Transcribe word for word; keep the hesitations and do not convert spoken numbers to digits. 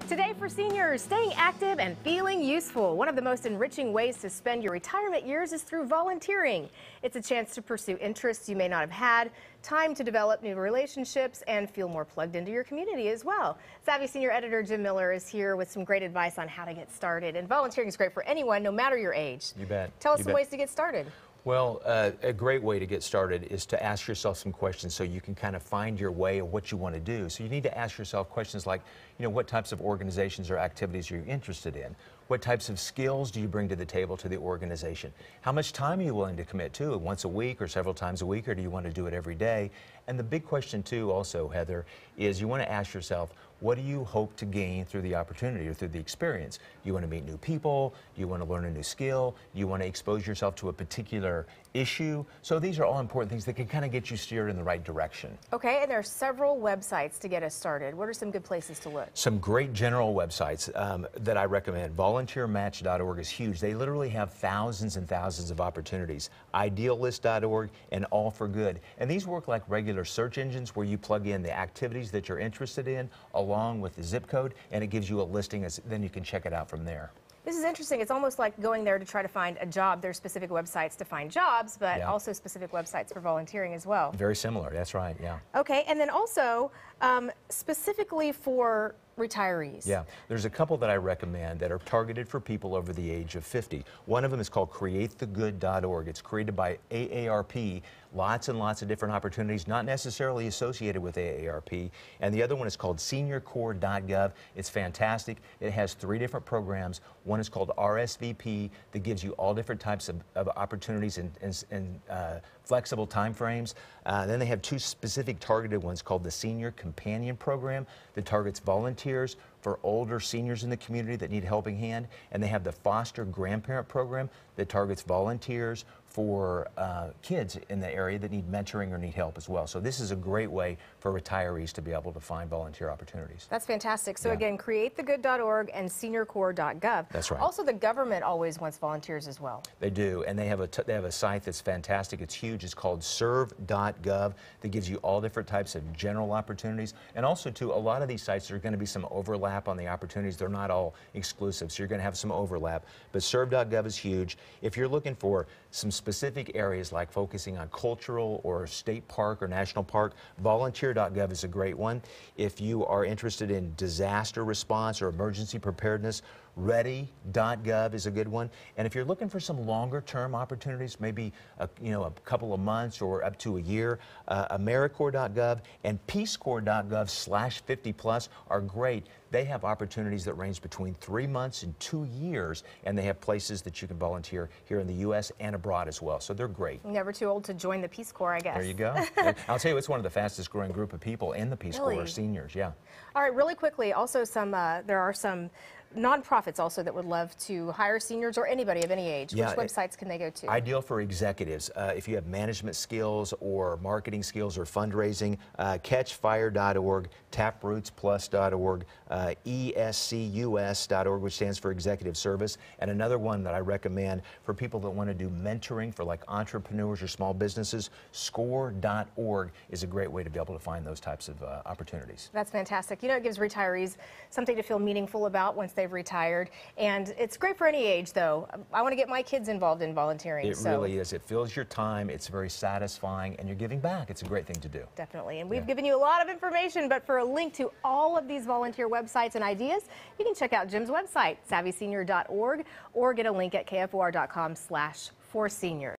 Today for seniors, staying active and feeling useful. One of the most enriching ways to spend your retirement years is through volunteering. It's a chance to pursue interests you may not have had, time to develop new relationships, and feel more plugged into your community as well. Savvy Senior Editor Jim Miller is here with some great advice on how to get started. And volunteering is great for anyone, no matter your age. You bet. Tell us you some bet. ways to get started. Well, uh, a great way to get started is to ask yourself some questions so you can kind of find your way of what you want to do. So you need to ask yourself questions like, you know, what types of organizations or activities are you interested in? What types of skills do you bring to the table to the organization? How much time are you willing to commit to? Once a week or several times a week, or do you want to do it every day? And the big question too also, Heather, is you want to ask yourself, what do you hope to gain through the opportunity or through the experience? You want to meet new people? You want to learn a new skill? You want to expose yourself to a particular issue? So these are all important things that can kind of get you steered in the right direction. Okay, and there are several websites to get us started. What are some good places to look? Some great general websites um, that I recommend. volunteer match dot org is huge. They literally have thousands and thousands of opportunities. ideal list dot org and All for Good. And these work like regular search engines where you plug in the activities that you're interested in along with the zip code, and it gives you a listing, as, then you can check it out from there. This is interesting. It's almost like going there to try to find a job. There's specific websites to find jobs, but Yeah. also specific websites for volunteering as well. Very similar, that's right, yeah. Okay, and then also um, specifically for retirees. Yeah, there's a couple that I recommend that are targeted for people over the age of fifty. One of them is called create the good dot org. It's created by A A R P. Lots and lots of different opportunities, not necessarily associated with A A R P. And the other one is called senior corps dot gov. It's fantastic. It has three different programs. One is called R S V P that gives you all different types of, of opportunities and, and, and uh, flexible time frames. Uh, then they have two specific targeted ones called the Senior Companion Program that targets volunteers for older seniors in the community that need a helping hand. And they have the Foster Grandparent Program that targets volunteers for uh, kids in the area that need mentoring or need help as well. So this is a great way for retirees to be able to find volunteer opportunities. That's fantastic. So Yeah. again, create the good dot org and senior corps dot gov. That's right. Also, the government always wants volunteers as well. They do, and they have a t they have a site that's fantastic. It's huge. It's called serve dot gov that gives you all different types of general opportunities. And also, too, a lot of these sites, there are going to be some overlap on the opportunities. They're not all exclusive, so you're going to have some overlap. But serve dot gov is huge. If you're looking for some specific areas like focusing on cultural or state park or national park, volunteer dot gov is a great one. If you are interested in disaster response or emergency preparedness, ready dot gov is a good one. And if you're looking for some longer term opportunities, maybe a, you know, a couple of months or up to a year, uh, AmeriCorps dot gov and Peace Corps dot gov slash fifty plus are great. They have opportunities that range between three months and two years, and they have places that you can volunteer here in the U S and abroad as well. So they're great. Never too old to join the Peace Corps, I guess. There you go. And I'll tell you, it's one of the fastest growing group of people in the Peace Really? Corps are seniors. Yeah. All right, really quickly, also some, uh, there are some nonprofits also that would love to hire seniors or anybody of any age. Yeah, Which websites can they go to? Ideal for executives. Uh, if you have management skills or marketing skills or fundraising, uh, catch fire dot org, taproots plus dot org, uh, E S C U S dot org, which stands for Executive Service. And another one that I recommend for people that want to do mentoring for like entrepreneurs or small businesses, score dot org is a great way to be able to find those types of uh, opportunities. That's fantastic. You know, it gives retirees something to feel meaningful about once they've retired. And it's great for any age, though. I want to get my kids involved in volunteering. It so. really is. It fills your time. It's very satisfying, and you're giving back. It's a great thing to do. Definitely. And we've Yeah. given you a lot of information, but for a link to all of these volunteer websites and ideas, you can check out Jim's website, savvy senior dot org, or get a link at K F O R dot com slash for seniors.